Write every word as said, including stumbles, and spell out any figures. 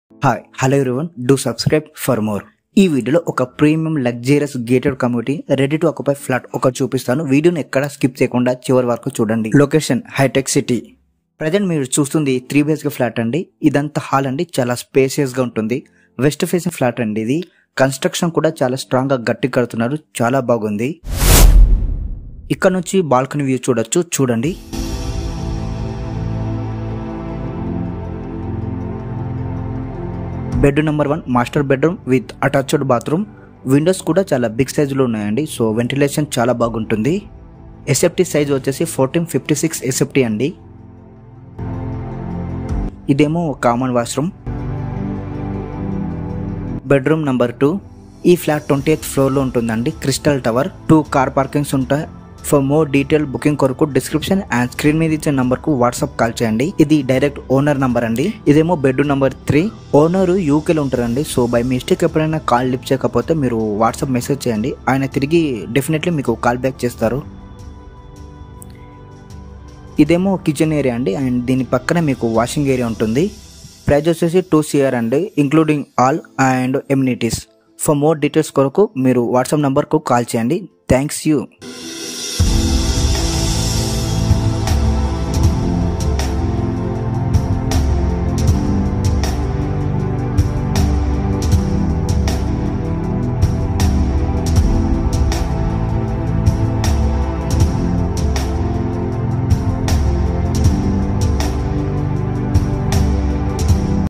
Hi hello everyone, do subscribe for more. ఈ వీడియోలో ఒక premium luxurious gated community ready to occupy flat ఒక చూపిస్తాను. వీడియోని ఎక్కడ స్కిప్ చేయకుండా చివరి వరకు చూడండి. Location hitech city. ప్రజెంట్ మీరు చూస్తుంది త్రీ బిహెచ్కే ఫ్లాట్ అండి. ఇదంతా హాల్ అండి, చాలా స్పేసియస్ గా ఉంటుంది. వెస్ట్ ఫేసింగ్ ఫ్లాట్ అండి. ఇది కన్స్ట్రక్షన్ కూడా చాలా స్ట్రాంగ్ గా గట్టి కడుతున్నారు, చాలా బాగుంది. ఇక్కడ నుంచి బాల్కనీ వ్యూ చూడొచ్చు, చూడండి. Bedroom number one master bedroom with attached bathroom. Windows కూడా చాలా బిగ్ సైజులో ఉన్నాయండి, సో వెంటిలేషన్ చాలా బాగుంటుంది. ఎస్ఎఫ్టీ సైజ్ వచ్చేసి ఫోర్టీన్ ఫిఫ్టీ సిక్స్ ఎస్ఎఫ్టీ అండి. ఇదేమో common washroom. Bedroom number two. ఈ ఫ్లాట్ ట్వంటీ ఎయిత్ ఫ్లోర్లో ఉంటుందండి. Crystal tower. Two car parkings ఉంటాయి. ఫర్ మోర్ డీటెయిల్ బుకింగ్ కొరకు డిస్క్రిప్షన్ అండ్ స్క్రీన్ మీద ఇచ్చే నంబర్ కు వాట్సాప్ కాల్ చేయండి. ఇది డైరెక్ట్ ఓనర్ నంబర్ అండి. ఇదేమో బెడ్రూమ్ నంబర్ త్రీ. ఓనర్ యూకేలో ఉంటారండి, సో బై మిస్టేక్ ఎప్పుడైనా కాల్ లిఫ్ట్ చేయకపోతే మీరు వాట్సాప్ మెసేజ్ చేయండి, ఆయన తిరిగి డెఫినెట్లీ మీకు కాల్ బ్యాక్ చేస్తారు. ఇదేమో కిచెన్ ఏరియా అండి, అండ్ దీని పక్కన మీకు వాషింగ్ ఏరియా ఉంటుంది. ప్రైస్ వచ్చేసి టూ సిఆర్ అండి, including all and amenities. For more details కొరకు మీరు వాట్సాప్ నంబర్కు కాల్ చేయండి. Thanks you.